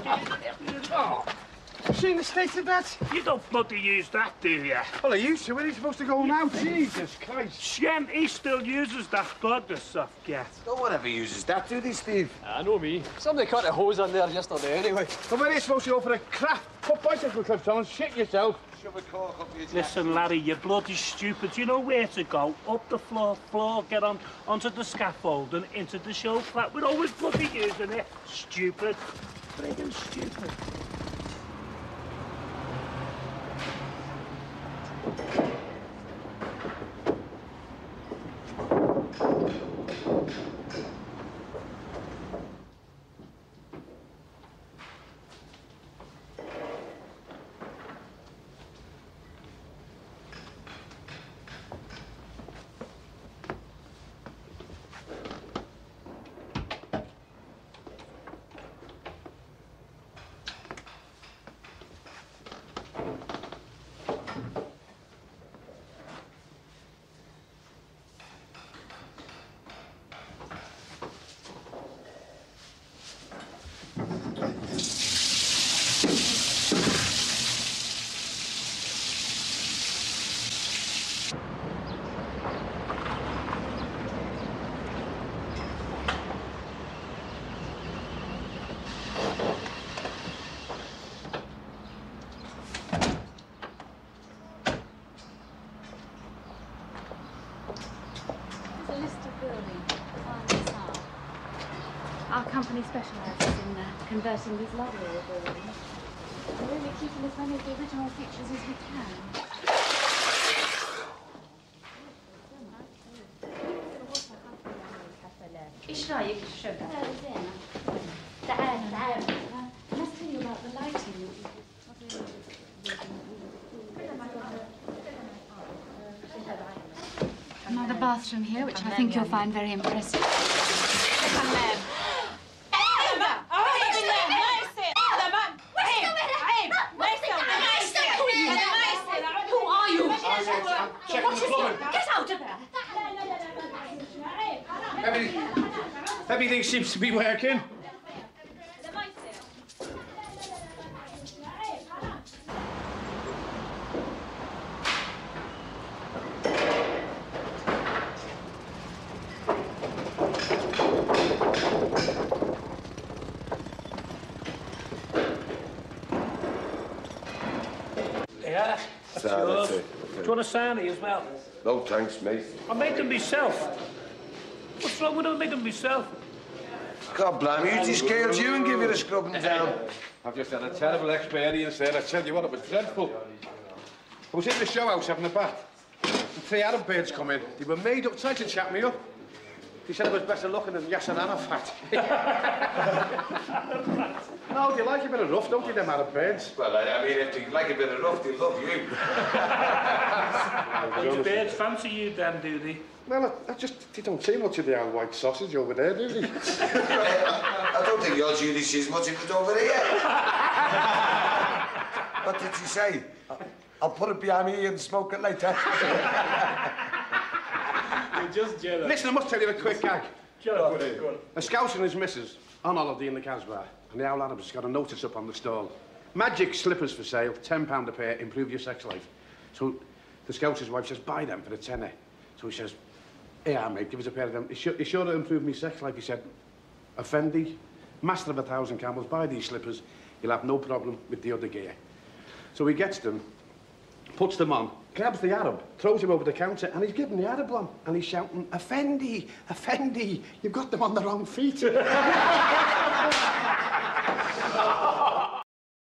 Oh, seen the state of that? You don't bloody use that, do you? Well, I used to. Where are you supposed to go now? Jesus Christ. Shem, he still uses that God, soft cat. No one ever uses that, do they, Steve? I know me. Somebody cut a hose on there yesterday, anyway. Well, where are you supposed to go for a craft? Put bicycle clips on and shit yourself. Shove a cork up your Listen, Larry, you're bloody stupid. You know where to go. Up the floor, get onto the scaffold and into the show flat. We're always bloody using it. Stupid. Friggin' stupid. Our company specialises in converting these lovely old buildings. We're really keeping as many of the original features as we can. ايش رايك بالشبكه؟ زين. تعال. Let's tell you about the lighting. Another bathroom here, which I think you'll find very impressive. Get out of there! Everything seems to be working. Yeah, that's yours. Do you want a sarnie as well? No, thanks, mate. I made them myself. What's wrong with making them myself? God blame you, just scaled you and give you the scrubbing down. I've just had a terrible experience there. I tell you what, it was dreadful. I was in the show house having a bath. And 3 Arab birds come in. They were made up, tried to chat me up. They said I was better looking than Yasser Arafat. No, they like a bit of rough, don't they, them Arab birds? Well, I mean, if they like a bit of rough, they love you. The birds fancy you then, do they? Well, they don't see much of the old white sausage over there, do they? I don't think your Judy sees much of it over here. What did she say? I'll put it behind me and smoke it later. You're just jealous. Listen, I must tell you a quick gag. Go on. A scout and his missus on holiday in the Casbah, and the old Arab's got a notice up on the stall. Magic slippers for sale, £10 a pair, improve your sex life. So the scout's wife says, buy them for a tenner. So he says, yeah, mate, give us a pair of them. You sure to improve my sex life? He said, Effendi, master of 1,000 camels, buy these slippers. You'll have no problem with the other gear. So he gets them, puts them on, grabs the Arab, throws him over the counter, and he's giving the Arab one. And he's shouting, Effendi, Effendi, you've got them on the wrong feet.